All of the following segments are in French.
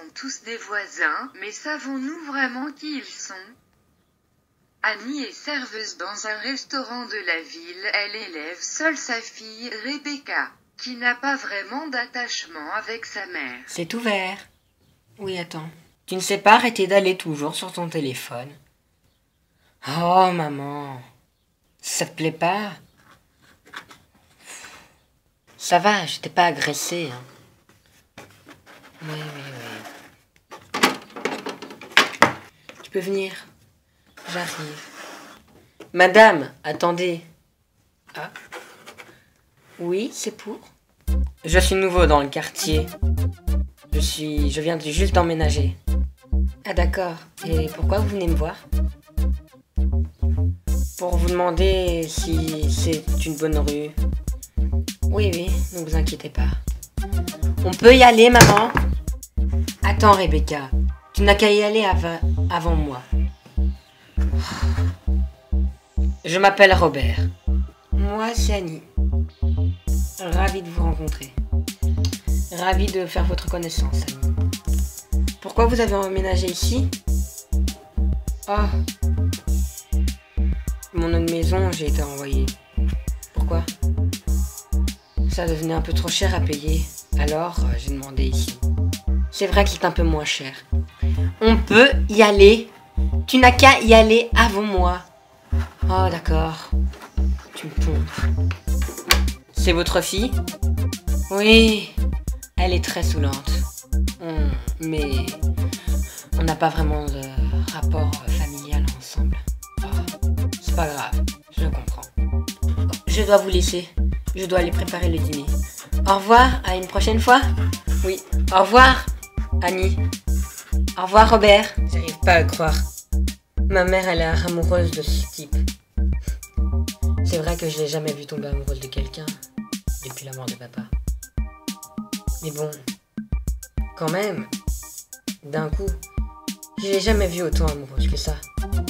tous des voisins, mais savons-nous vraiment qui ils sont? Annie est serveuse dans un restaurant de la ville, elle élève seule sa fille, Rebecca, qui n'a pas vraiment d'attachement avec sa mère. C'est ouvert. Oui, attends. Tu ne sais pas arrêter d'aller toujours sur ton téléphone. Oh, maman. Ça te plaît pas? Ça va, je t'ai pas agressé. Hein. Oui. Tu peux venir. J'arrive. Madame, attendez. Ah. Oui, c'est pour? Je suis nouveau dans le quartier. Je viens juste d'emménager. Ah d'accord. Et pourquoi vous venez me voir? Pour vous demander si c'est une bonne rue. Oui, ne vous inquiétez pas. On peut y aller, maman? Attends, Rebecca. Tu n'as qu'à y aller avant moi. Je m'appelle Robert. Moi, c'est Annie. Ravi de vous rencontrer. Ravi de faire votre connaissance, Annie. Pourquoi vous avez emménagé ici? Oh. Mon autre maison, j'ai été envoyé. Pourquoi? Ça devenait un peu trop cher à payer. Alors, j'ai demandé ici. C'est vrai que c'est un peu moins cher. On peut y aller. Tu n'as qu'à y aller avant moi. Oh, d'accord. Tu me pompes. C'est votre fille? Oui. Elle est très saoulante. Mais on n'a pas vraiment de rapport familial ensemble. Oh, c'est pas grave, je comprends. Je dois vous laisser. Je dois aller préparer le dîner. Au revoir, à une prochaine fois. Oui, au revoir, Annie. Au revoir, Robert. J'arrive pas à le croire. Ma mère, elle est amoureuse de ce type. C'est vrai que je l'ai jamais vu tomber amoureuse de quelqu'un depuis la mort de papa. Mais bon, quand même, d'un coup, je l'ai jamais vue autant amoureuse que ça.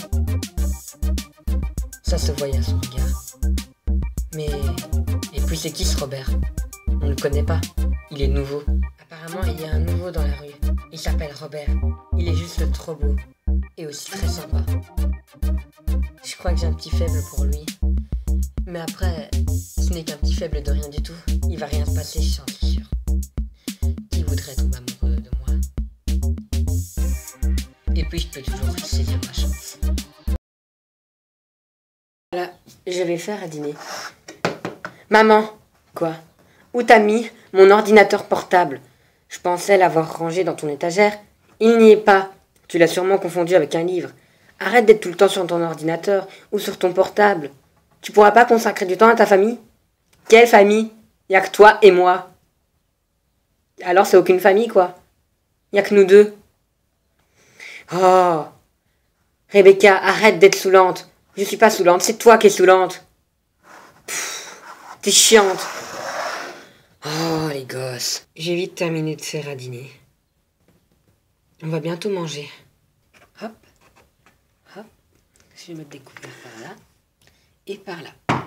Ça se voyait à son regard. Mais, et puis c'est qui ce Robert? On ne le connaît pas, il est nouveau. Apparemment, il y a un nouveau dans la rue. Il s'appelle Robert. Il est juste trop beau. Et aussi très sympa. Je crois que j'ai un petit faible pour lui. Mais après, ce n'est qu'un petit faible de rien du tout. Il va rien se passer, j'en suis sûre. Qui voudrait tomber amoureux de moi? Et puis je peux toujours saisir ma chance. Voilà, je vais faire à dîner. Maman! Quoi? Où t'as mis mon ordinateur portable? Je pensais l'avoir rangé dans ton étagère. Il n'y est pas. Tu l'as sûrement confondu avec un livre. Arrête d'être tout le temps sur ton ordinateur ou sur ton portable. Tu pourras pas consacrer du temps à ta famille? Quelle famille? Y a que toi et moi. Alors c'est aucune famille, quoi. Y a que nous deux. Oh! Rebecca, arrête d'être saoulante. Je suis pas saoulante, c'est toi qui es saoulante. T'es chiante. Oh, les gosses. J'ai vite terminé de faire à dîner. On va bientôt manger. Hop. Hop. Je vais mettre des couverts par là. Et par là.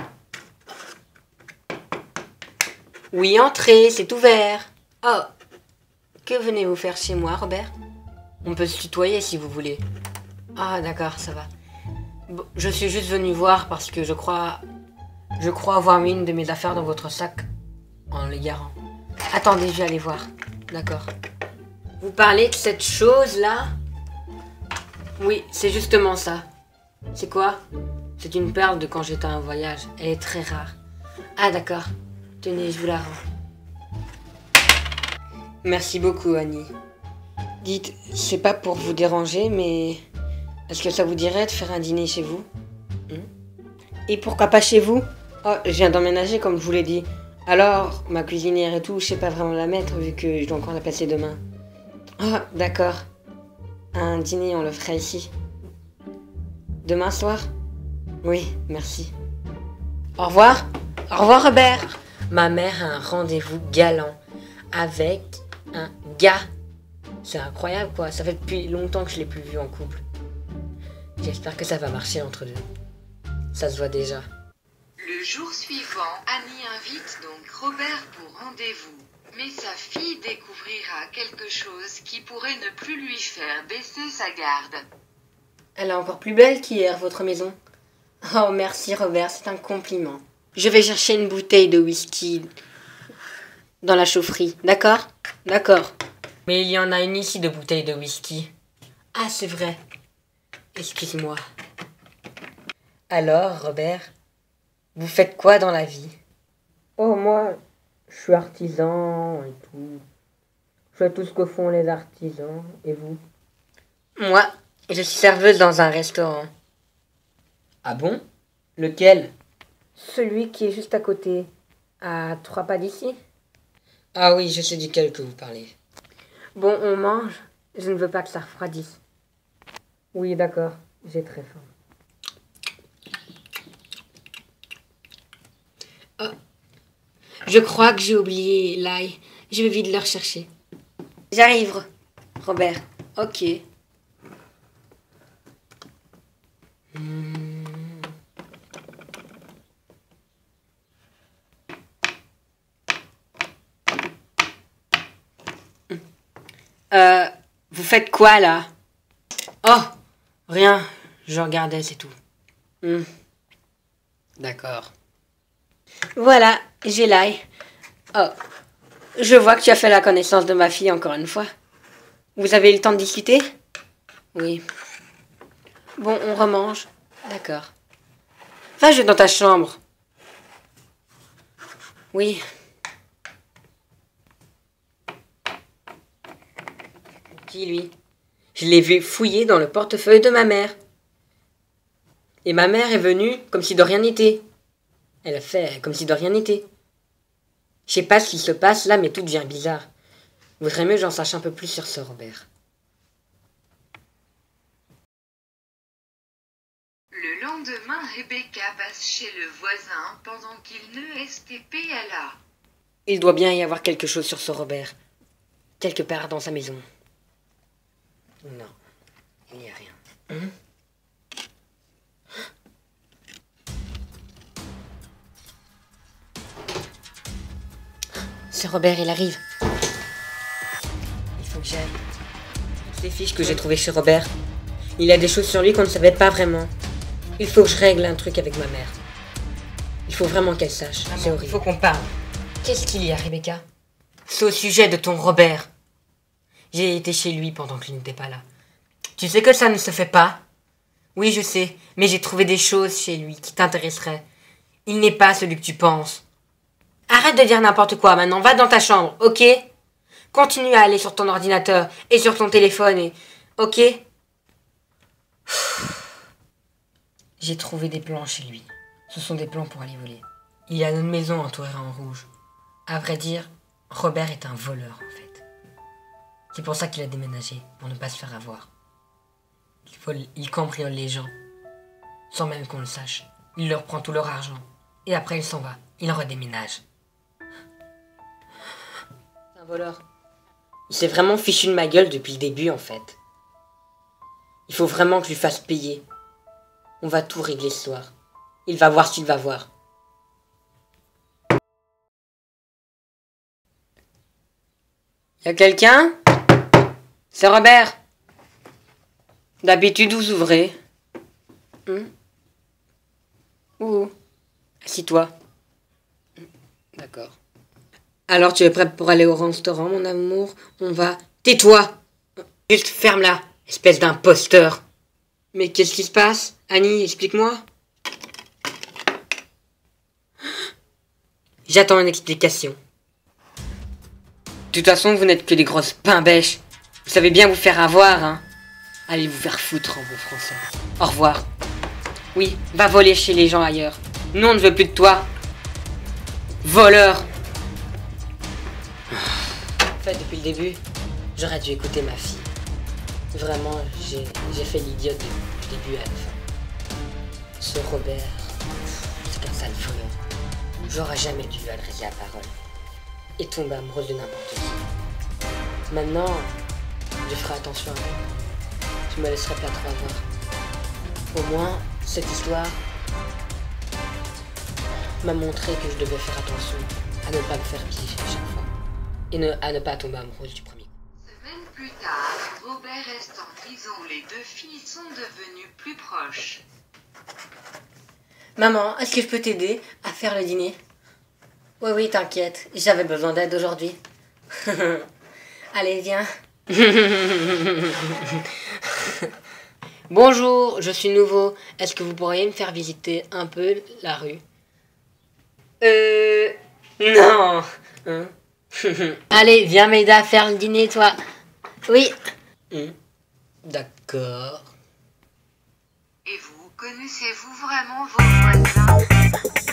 Oui, entrez, c'est ouvert. Oh. Que venez-vous faire chez moi, Robert? On peut se tutoyer si vous voulez. Ah, d'accord, ça va. Bon, je suis juste venu voir parce que je crois avoir mis une de mes affaires dans votre sac en l'égarant. Attendez, je vais aller voir. D'accord. Vous parlez de cette chose-là? Oui, c'est justement ça. C'est quoi? C'est une perle de quand j'étais en voyage. Elle est très rare. Ah, d'accord. Tenez, je vous la rends. Merci beaucoup, Annie. Dites, c'est pas pour vous déranger, mais est-ce que ça vous dirait de faire un dîner chez vous? Et pourquoi pas chez vous? Oh, je viens d'emménager, comme je vous l'ai dit. Alors, ma cuisinière et tout, je sais pas vraiment la mettre, vu que je dois encore la passer demain. Ah, d'accord. Un dîner, on le ferait ici. Demain soir? Oui, merci. Au revoir. Au revoir, Robert. Ma mère a un rendez-vous galant avec un gars. C'est incroyable, quoi. Ça fait depuis longtemps que je l'ai plus vu en couple. J'espère que ça va marcher entre deux. Ça se voit déjà. Le jour suivant, Annie invite donc Robert pour rendez-vous. Mais sa fille découvrira quelque chose qui pourrait ne plus lui faire baisser sa garde. Elle est encore plus belle qu'hier, votre maison. Oh, merci Robert, c'est un compliment. Je vais chercher une bouteille de whisky dans la chaufferie, d'accord? D'accord. Mais il y en a une ici de bouteille de whisky. Ah, c'est vrai. Excuse-moi. Alors, Robert, vous faites quoi dans la vie? Oh, moi, je suis artisan et tout. Je fais tout ce que font les artisans. Et vous? Moi, je suis serveuse dans un restaurant. Ah bon? Lequel? Celui qui est juste à côté, à 3 pas d'ici. Ah oui, je sais duquel que vous parlez. Bon, on mange. Je ne veux pas que ça refroidisse. Oui, d'accord. J'ai très faim. Oh. Je crois que j'ai oublié l'ail. Je vais vite le rechercher. J'arrive, Robert. Ok. Vous faites quoi là? Oh, rien. Je regardais, c'est tout. D'accord. Voilà, j'ai l'ail. Oh, je vois que tu as fait la connaissance de ma fille encore une fois. Vous avez eu le temps de discuter? Oui. Bon, on remange. D'accord. Va, je vais dans ta chambre. Oui. Qui, lui? Je l'ai vu fouiller dans le portefeuille de ma mère. Et ma mère est venue comme si de rien n'était. Elle a fait comme si de rien n'était. Je sais pas ce qui se passe là, mais tout devient bizarre. Vaudrait mieux que j'en sache un peu plus sur ce Robert. Le lendemain, Rebecca passe chez le voisin pendant qu'il ne STPLA. Il doit bien y avoir quelque chose sur ce Robert. Quelque part dans sa maison. Non, il n'y a rien. C'est Robert, il arrive. Il faut que j'aille. Toutes les fiches que j'ai trouvées chez Robert. Il y a des choses sur lui qu'on ne savait pas vraiment. Il faut que je règle un truc avec ma mère. Il faut vraiment qu'elle sache. C'est horrible. Il faut qu'on parle. Qu'est-ce qu'il y a, Rebecca? C'est au sujet de ton Robert. J'ai été chez lui pendant qu'il n'était pas là. Tu sais que ça ne se fait pas? Oui, je sais, mais j'ai trouvé des choses chez lui qui t'intéresseraient. Il n'est pas celui que tu penses. Arrête de dire n'importe quoi maintenant, va dans ta chambre, ok? Continue à aller sur ton ordinateur et sur ton téléphone et... Ok? J'ai trouvé des plans chez lui. Ce sont des plans pour aller voler. Il y a une maison entourée en rouge. À vrai dire, Robert est un voleur en fait. C'est pour ça qu'il a déménagé, pour ne pas se faire avoir. Il cambriole les gens, sans même qu'on le sache. Il leur prend tout leur argent. Et après il s'en va. Il redéménage. C'est un voleur. Il s'est vraiment fichu de ma gueule depuis le début en fait. Il faut vraiment que je lui fasse payer. On va tout régler ce soir. Il va voir ce qu'il va voir. Y'a quelqu'un? C'est Robert. D'habitude, vous ouvrez. Ouh. Assis-toi. D'accord. Alors, tu es prête pour aller au restaurant, mon amour? On va... Tais-toi! Juste ferme-la, espèce d'imposteur. Mais qu'est-ce qui se passe? Annie, explique-moi. J'attends une explication. De toute façon, vous n'êtes que des grosses pain-bêches. Vous savez bien vous faire avoir, hein? Allez vous faire foutre en bon français. Au revoir. Oui, va voler chez les gens ailleurs. Nous, on ne veut plus de toi. Voleur. En fait, depuis le début, j'aurais dû écouter ma fille. Vraiment, j'ai fait l'idiote du début à la fin. Ce Robert, c'est qu'un sale voleur. J'aurais jamais dû lui adresser la parole. Et tomber amoureuse de n'importe qui. Maintenant, je ferai attention à elle. Je me laisserai pas trop avoir. Au moins, cette histoire m'a montré que je devais faire attention à ne pas me faire piéger à chaque fois. et à ne pas tomber amoureuse du premier. Semaine plus tard, Robert reste en prison. Les deux filles sont devenues plus proches. Maman, est-ce que je peux t'aider à faire le dîner? Oui, oui, t'inquiète, j'avais besoin d'aide aujourd'hui. Allez, viens. Bonjour, je suis nouveau. Est-ce que vous pourriez me faire visiter un peu la rue? Non. Hein? Allez, viens m'aider à faire le dîner, toi. Oui. D'accord. Et vous, connaissez-vous vraiment vos voisins?